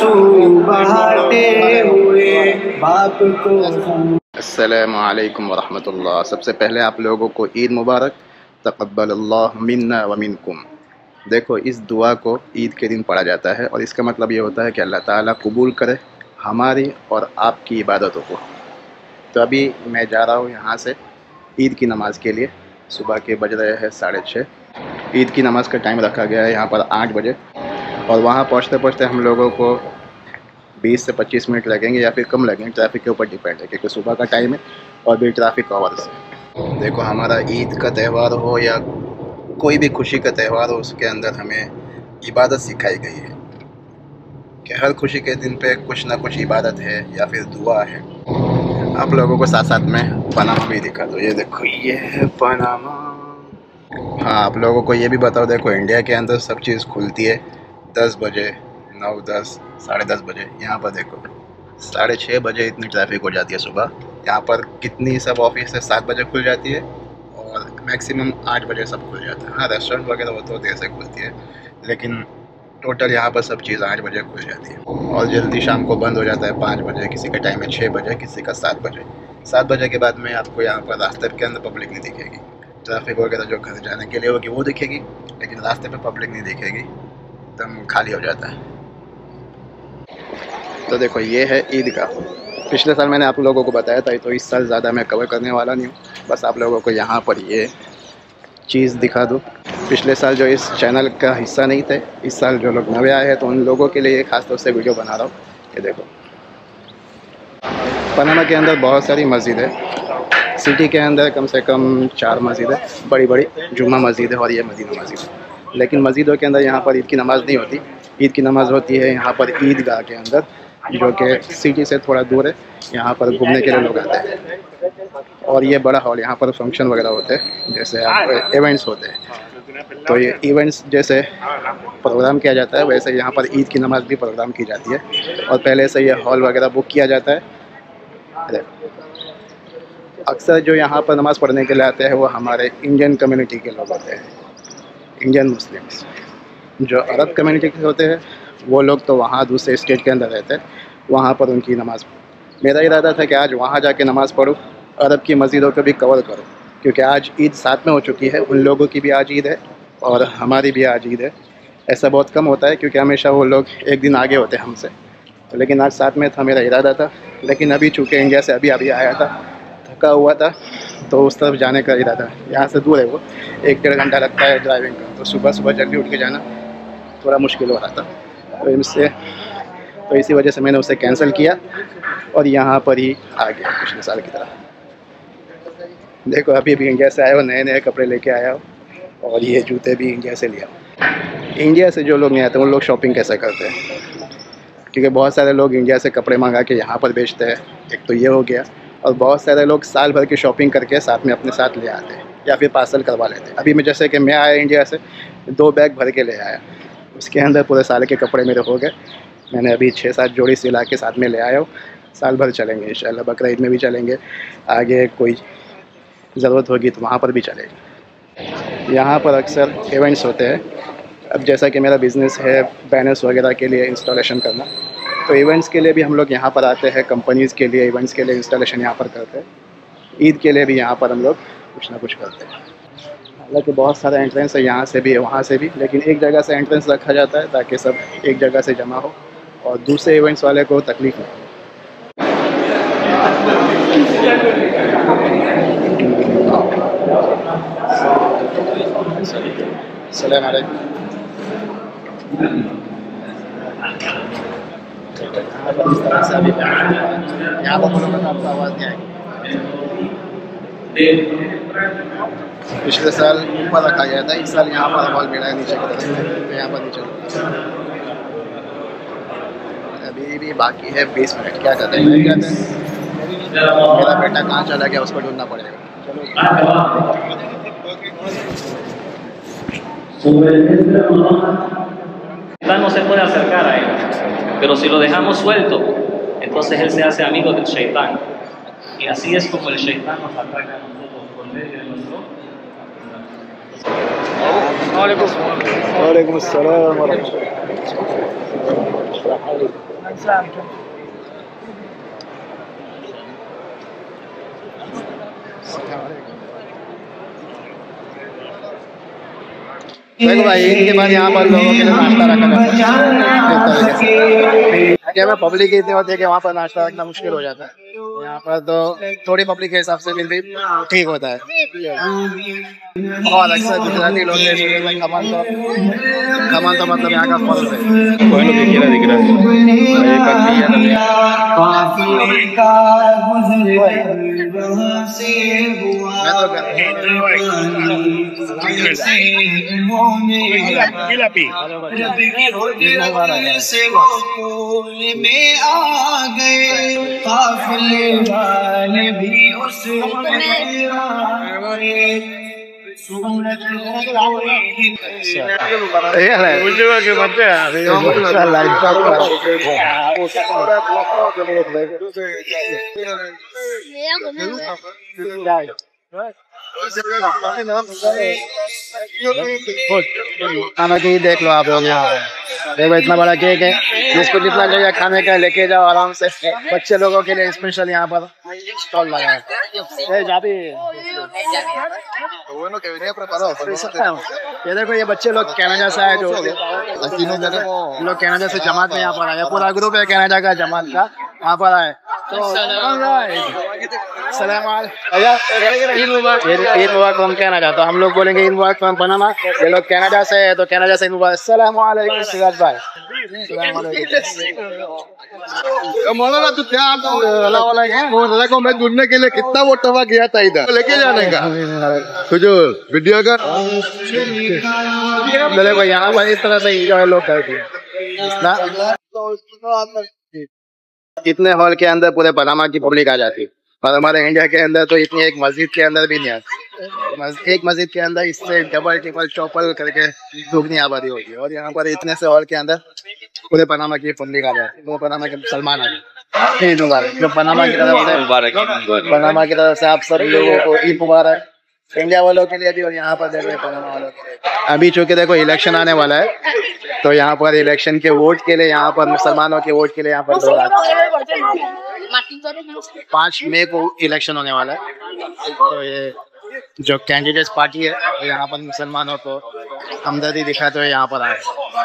आंसू बहाते हुए बाप को। अस्सलामु अलैकुम वरहमतुल्लाह। सबसे पहले आप लोगों को ईद मुबारक। तक़ब्बलल्लाहु मिन्ना व मिनकुम। देखो, इस दुआ को ईद के दिन पढ़ा जाता है और इसका मतलब ये होता है कि अल्लाह ताला कबूल करे हमारी और आपकी इबादतों को। तो अभी मैं जा रहा हूँ यहाँ से ईद की नमाज़ के लिए। सुबह के बज रहे हैं 6:30। ईद की नमाज़ का टाइम रखा गया है यहाँ पर 8 बजे, और वहाँ पहुँचते पहुँचते हम लोगों को 20 से 25 मिनट लगेंगे या फिर कम लगेंगे, ट्रैफिक के ऊपर डिपेंड है, क्योंकि सुबह का टाइम है और भी ट्रैफिक आवर्स है। देखो, हमारा ईद का त्यौहार हो या कोई भी खुशी का त्यौहार हो, उसके अंदर हमें इबादत सिखाई गई है कि हर खुशी के दिन पे कुछ ना कुछ इबादत है या फिर दुआ है। आप लोगों को साथ साथ में पनामा भी दिखा दो। ये देखो, ये है पनामा। हाँ, आप लोगों को ये भी बताओ, देखो इंडिया के अंदर सब चीज़ खुलती है 10 बजे, 9, 10, 10:30 बजे। यहाँ पर देखो 6:30 बजे इतनी ट्रैफिक हो जाती है सुबह। यहाँ पर कितनी सब ऑफिस है 7 बजे खुल जाती है और मैक्सिमम 8 बजे सब खुल जाता है। हाँ, रेस्टोरेंट वगैरह वो तो देर से खुलती है, लेकिन टोटल यहाँ पर सब चीज़ 8 बजे खुल जाती है और जल्दी शाम को बंद हो जाता है 5 बजे। किसी का टाइम है 6 बजे, किसी का 7 बजे। 7 बजे के बाद में आपको यहाँ पर रास्ते के अंदर पब्लिक नहीं दिखेगी। ट्रैफिक वगैरह जो घर जाने के लिए होगी वो दिखेगी, लेकिन रास्ते पे पब्लिक नहीं दिखेगी, एकदम खाली हो जाता है। तो देखो, ये है ईदगाह। पिछले साल मैंने आप लोगों को बताया था, तो इस साल ज़्यादा मैं कवर करने वाला नहीं हूँ। बस आप लोगों को यहाँ पर ये चीज़ दिखा दूँ। पिछले साल जो इस चैनल का हिस्सा नहीं थे, इस साल जो लोग नए आए हैं, तो उन लोगों के लिए ख़ास तौर से वीडियो बना रहा हूँ। ये देखो, पनामा के अंदर बहुत सारी मस्जिद है। सिटी के अंदर कम से कम 4 मस्जिद है, बड़ी बड़ी जुम्मा मस्जिद है और ये मदीना मस्जिद है। लेकिन मस्जिदों के अंदर यहाँ पर ईद की नमाज़ नहीं होती। ईद की नमाज़ होती है यहाँ पर ईदगाह के अंदर, जो कि सिटी से थोड़ा दूर है। यहाँ पर घूमने के लिए लोग आते हैं। और ये बड़ा हॉल, यहाँ पर फंक्शन वगैरह होते हैं, जैसे आप इवेंट्स होते हैं। तो ये इवेंट्स जैसे प्रोग्राम किया जाता है, वैसे यहाँ पर ईद की नमाज़ भी प्रोग्राम की जाती है और पहले से ये हॉल वगैरह बुक किया जाता है। अक्सर जो यहाँ पर नमाज़ पढ़ने के लिए आते हैं वो हमारे इंडियन कम्युनिटी के लोग होते हैं, इंडियन मुस्लिम्स। जो अरब कम्युनिटी के होते हैं वो लोग तो वहाँ दूसरे स्टेट के अंदर रहते हैं, वहाँ पर उनकी नमाज़। मेरा इरादा था कि आज वहाँ जाके नमाज़ पढ़ूँ, अरब की मस्जिदों को भी कवर करूँ, क्योंकि आज ईद साथ में हो चुकी है। उन लोगों की भी आज ईद है और हमारी भी आज ईद है। ऐसा बहुत कम होता है, क्योंकि हमेशा वो लोग एक दिन आगे होते हैं हमसे। तो लेकिन आज साथ में था, मेरा इरादा था। लेकिन अभी चूँकि इंडिया से अभी आया था, थका हुआ था, तो उस तरफ जाने का इरादा। यहाँ से दूर है वो, 1-1.5 घंटा लगता है ड्राइविंग का। तो सुबह सुबह जल्दी उठ के जाना थोड़ा मुश्किल हो रहा था, तो इसी वजह से मैंने उसे कैंसिल किया और यहाँ पर ही आ गया पिछले साल की तरह। देखो, अभी भी इंडिया से आया हो, नए नए कपड़े लेके आया हो, और ये जूते भी इंडिया से लिया। इंडिया से जो लोग नहीं आते, वो लोग शॉपिंग कैसे करते हैं? क्योंकि बहुत सारे लोग इंडिया से कपड़े मंगा के यहाँ पर बेचते हैं, एक तो ये हो गया। और बहुत सारे लोग साल भर की शॉपिंग करके साथ में अपने साथ ले आते हैं या फिर पार्सल करवा लेते हैं। अभी मैं, जैसे कि मैं आया इंडिया से, 2 बैग भर के ले आया, उसके अंदर पूरे साल के कपड़े मेरे हो गए। मैंने अभी 6-7 जोड़ी सिला के साथ में ले आया हूँ। साल भर चलेंगे इंशाल्लाह, बकरा ईद में भी चलेंगे, आगे कोई ज़रूरत होगी तो वहाँ पर भी चलेंगे। यहाँ पर अक्सर इवेंट्स होते हैं। अब जैसा कि मेरा बिज़नेस है बैनर्स वगैरह के लिए इंस्टॉलेशन करना, तो इवेंट्स के लिए भी हम लोग यहाँ पर आते हैं। कंपनीज़ के लिए इवेंट्स के लिए इंस्टॉलेशन यहाँ पर करते हैं। ईद के लिए भी यहाँ पर हम लोग कुछ ना कुछ करते हैं। हालांकि बहुत सारा एंट्रेंस है, यहाँ से भी वहाँ से भी, लेकिन एक जगह से एंट्रेंस रखा जाता है ताकि सब एक जगह से जमा हो और दूसरे इवेंट्स वाले को तकलीफ नहीं हो। सलाम अलैकुम। इस तरह से अभी यहाँ पर बोलोगे तो आपको आवाज़ नहीं आएगी। पिछले साल ऊपर रखा गया था, इस साल यहाँ पर हॉल मिला है नीचे की तरफ, तो यहाँ पर नीचे। अभी भी बाकी है 20 मिनट। क्या कहते हैं, क्या कहते हैं? मेरा बेटा कहाँ चला गया, उसको ढूंढना पड़ेगा। No se puede acercar a él, pero si lo dejamos suelto, entonces él se hace amigo del Shaitán, y así es como el Shaitán nos ataca a nosotros por medio de nuestro. Wa alaikum assalam wa rahmatullah. देखो भाई, इनके बाद यहाँ पर लोगों के लिए नाश्ता रखा जाता है। क्या में पब्लिक इतनी होती है कि वहाँ पर नाश्ता रखना मुश्किल हो जाता है। यहाँ पर तो थोड़ी पब्लिक के हिसाब से फिर भी ठीक होता है। और अक्सर गुजराती लोग खमन तो मतलब यहाँ का फल है। कोई लोग दिख रहा में आ गए काफिले वाले भी उस खाना की देख लो आप लोग। यहाँ देखो इतना बड़ा केक है, जिसको जितना चाहिए खाने का लेके जाओ आराम से। बच्चे लोगों के लिए स्पेशल यहाँ पर स्टॉल लगा है। ये देखो ये बच्चे लोग कनाडा से आए, जो लोग कनाडा से जमात में यहाँ पर आए, पूरा ग्रुप है कनाडा का जमात का यहाँ पर आए। ईद मुबारक हम कनाडा, तो हम लोग बोलेंगे ईद मुबारक फ्रॉम पनामा। ये लोग कनाडा से है तो कनाडा से ईद मुबारक। अस्सलाम वालेकुम सिराज भाई। मौलाना तू क्या को मैं ढूंढने के लिए कितना वो टवा गया था इधर लेके जाने का तुझे वीडियो कर। देखो यहाँ पर इस तरह से इंजॉय लोग करते हैं। इतने हॉल के अंदर पूरे पनामा की पब्लिक आ जाती है, और हमारे इंडिया के अंदर तो इतनी एक मस्जिद के अंदर भी नहीं आती। एक मस्जिद के अंदर इससे डबल ट्रिपल चौपल करके दुगनी आबादी होती है, और यहाँ पर इतने से हॉल के अंदर पूरे पनामा की पब्लिक आ जाती है। पूरे पनामा के मुसलमान आ जाते हैं। ईद मुबारक। जो पनामा की तरफ से आप सभी लोगों को ईद मुबारक। इंडिया वालों के लिए भी और यहाँ पर देखो पनामा वालों के लिए। अभी चूंकि देखो इलेक्शन आने वाला है, तो यहाँ पर इलेक्शन के वोट के लिए, यहाँ पर मुसलमानों के वोट के लिए यहाँ पर 5 मई को इलेक्शन होने वाला है। तो ये जो कैंडिडेट्स पार्टी है, तो यहाँ पर मुसलमानों को हमदर्दी दिखाते हुए यहाँ पर आए।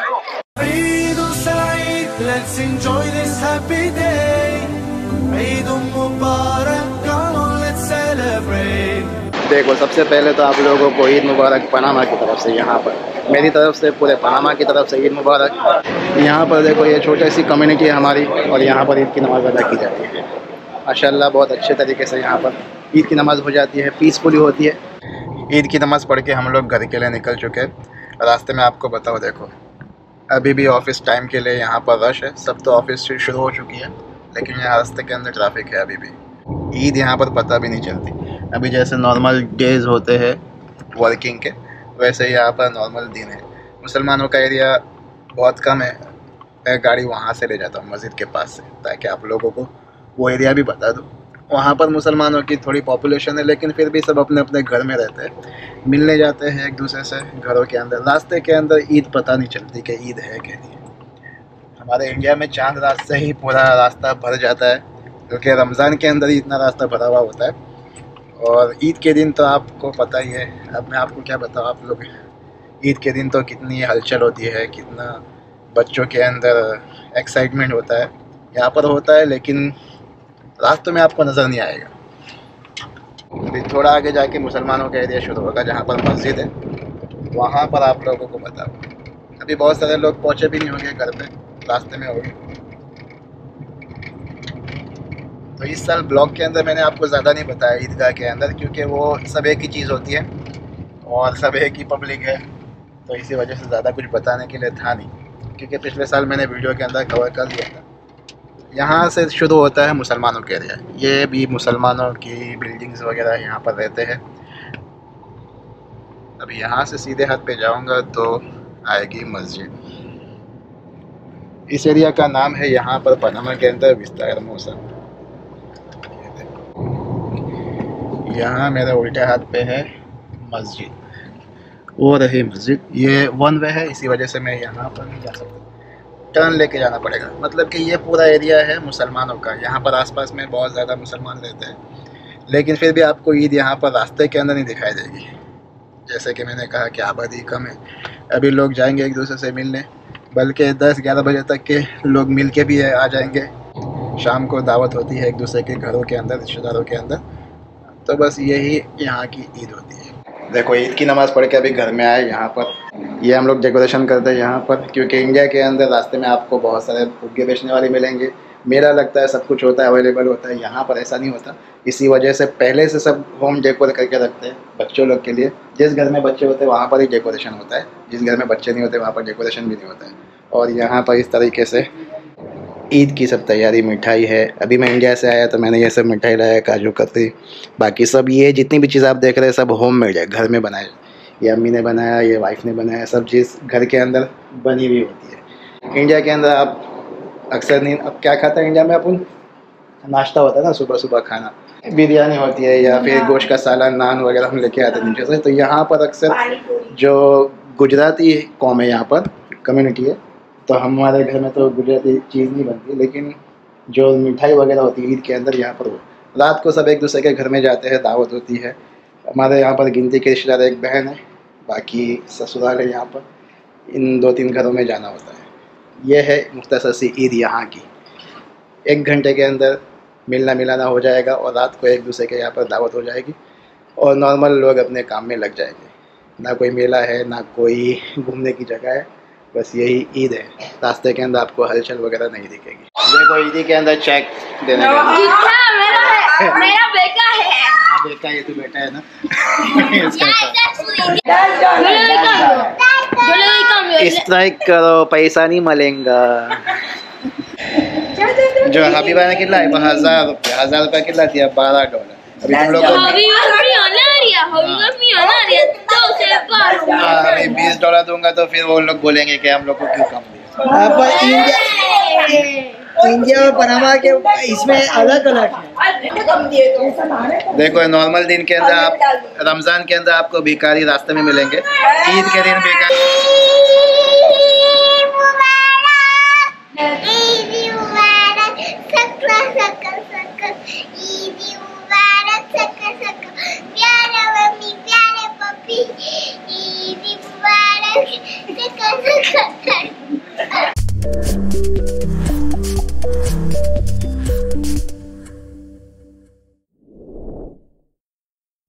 देखो सबसे पहले तो आप लोगों को ईद मुबारक पनामा की तरफ से, यहाँ पर मेरी तरफ से पूरे पनामा की तरफ से ईद मुबारक। यहाँ पर देखो ये छोटी सी कम्युनिटी है हमारी, और यहाँ पर ईद की नमाज़ अदा की जाती है। माशाल्लाह बहुत अच्छे तरीके से यहाँ पर ईद की नमाज़ हो जाती है, पीसफुली होती है। ईद की नमाज़ पढ़ के हम लोग घर के लिए निकल चुके हैं। रास्ते में आपको बताओ, देखो अभी भी ऑफिस टाइम के लिए यहाँ पर रश है। सब तो ऑफिस शुरू हो चुकी है, लेकिन यहाँ रास्ते के अंदर ट्रैफिक है अभी भी। ईद यहाँ पर पता भी नहीं चलती। अभी जैसे नॉर्मल डेज होते हैं वर्किंग के, वैसे यहाँ पर नॉर्मल दिन है। मुसलमानों का एरिया बहुत कम है। मैं गाड़ी वहाँ से ले जाता हूँ मस्जिद के पास से, ताकि आप लोगों को वो एरिया भी बता दूँ। वहाँ पर मुसलमानों की थोड़ी पॉपुलेशन है, लेकिन फिर भी सब अपने अपने घर में रहते हैं, मिलने जाते हैं एक दूसरे से घरों के अंदर। रास्ते के अंदर ईद पता नहीं चलती कि ईद है कि नहीं। हमारे इंडिया में चांद रात से ही पूरा रास्ता भर जाता है, क्योंकि रमज़ान के अंदर ही इतना रास्ता भरा हुआ होता है। और ईद के दिन तो आपको पता ही है, अब मैं आपको क्या बताऊँ। आप लोग ईद के दिन तो कितनी हलचल होती है, कितना बच्चों के अंदर एक्साइटमेंट होता है। यहाँ पर होता है, लेकिन रास्तों में आपको नज़र नहीं आएगा। अभी थोड़ा आगे जाके मुसलमानों का एरिया शुरू होगा, जहाँ पर मस्जिद है, वहाँ पर आप लोगों को बताऊँ। अभी बहुत सारे लोग पहुँचे भी नहीं होंगे घर पे, रास्ते में होंगे। तो इस साल ब्लॉग के अंदर मैंने आपको ज़्यादा नहीं बताया ईदगाह के अंदर, क्योंकि वो सब एक ही चीज़ होती है और सब एक ही पब्लिक है, तो इसी वजह से ज़्यादा कुछ बताने के लिए था नहीं। क्योंकि पिछले साल मैंने वीडियो के अंदर कवर कर दिया था। यहाँ से शुरू होता है मुसलमानों के एरिया। ये भी मुसलमानों की बिल्डिंग्स वगैरह यहाँ पर रहते हैं। अभी यहाँ से सीधे हाथ पे जाऊँगा तो आएगी मस्जिद। इस एरिया का नाम है यहाँ पर पनामा के अंदर विस्ता हरमोसा। यहाँ मेरे उल्टे हाथ पे है मस्जिद, वो रही मस्जिद। ये वन वे है, इसी वजह से मैं यहाँ पर नहीं जा सकता। टर्न लेके जाना पड़ेगा। मतलब कि ये पूरा एरिया है मुसलमानों का, यहाँ पर आसपास में बहुत ज़्यादा मुसलमान रहते हैं, लेकिन फिर भी आपको ईद यहाँ पर रास्ते के अंदर नहीं दिखाई देगी। जैसे कि मैंने कहा कि आबादी कम है, अभी लोग जाएंगे एक दूसरे से मिलने, बल्कि 10-11 बजे तक के लोग मिल के भी आ जाएंगे। शाम को दावत होती है एक दूसरे के घरों के अंदर, रिश्तेदारों के अंदर। तो बस यही यहाँ की ईद होती है। देखो ईद की नमाज़ पढ़ के अभी घर में आए, यहाँ पर ये हम लोग डेकोरेशन करते हैं यहाँ पर, क्योंकि इंडिया के अंदर रास्ते में आपको बहुत सारे फुग्गे बेचने वाले मिलेंगे। मेरा लगता है सब कुछ होता है, अवेलेबल होता है, यहाँ पर ऐसा नहीं होता। इसी वजह से पहले से सब होम डेकोर करके रखते हैं बच्चों लोग के लिए। जिस घर में बच्चे होते हैं वहाँ पर ही डेकोरेशन होता है, जिस घर में बच्चे नहीं होते वहाँ पर डेकोरेशन भी नहीं होता है। और यहाँ पर इस तरीके से ईद की सब तैयारी, मिठाई है। अभी मैं इंडिया से आया तो मैंने ये सब मिठाई लाया, काजू कतरी, बाकी सब ये जितनी भी चीज़ आप देख रहे हैं सब होम मेड है, घर में बनाए। ये अम्मी ने बनाया, ये वाइफ ने बनाया, सब चीज़ घर के अंदर बनी हुई होती है। इंडिया के अंदर आप अक्सर नहीं, अब क्या खाता है इंडिया में, अपन नाश्ता होता है ना सुबह सुबह खाना, बिरयानी होती है या फिर गोश्त का सालन, नान वगैरह हम लेके आते हैं नीचे से। तो यहाँ पर अक्सर जो गुजराती कौम है, यहाँ पर कम्युनिटी है, तो हमारे घर में तो गुजराती चीज़ नहीं बनती, लेकिन जो मिठाई वगैरह होती है ईद के अंदर यहाँ पर, वो रात को सब एक दूसरे के घर में जाते हैं, दावत होती है। हमारे यहाँ पर गिनती के रिश्तेदार एक बहन है, बाकी ससुराल है यहाँ पर, इन 2-3 घरों में जाना होता है। यह है मुख्तसर सी ईद यहाँ की। 1 घंटे के अंदर मिलना मिलाना हो जाएगा और रात को एक दूसरे के यहाँ पर दावत हो जाएगी और नॉर्मल लोग अपने काम में लग जाएंगे। ना कोई मेला है, ना कोई घूमने की जगह है, बस यही ईद है। रास्ते के अंदर आपको हलचल वगैरह नहीं दिखेगी। देखो ईदी के अंदर चेक देने का मेरा बेटा है। बेटा, ये तो बेटा है ना। स्ट्राइक करो, पैसा नहीं मिलेगा। जो हबीबा ने कितना है, 1000 रुपये, 1000 रुपया कितना दिया, $12। अभी तुम लोग अभी $20 दूंगा तो फिर वो लोग बोलेंगे कि हम लोग को क्यों कम दिया। इंडिया और पनामा के इसमें अलग अलग है। देखो नॉर्मल दिन के अंदर आप, रमजान के अंदर आपको भिखारी रास्ते में मिलेंगे, ईद के दिन भिखारी। ईद मुबारक।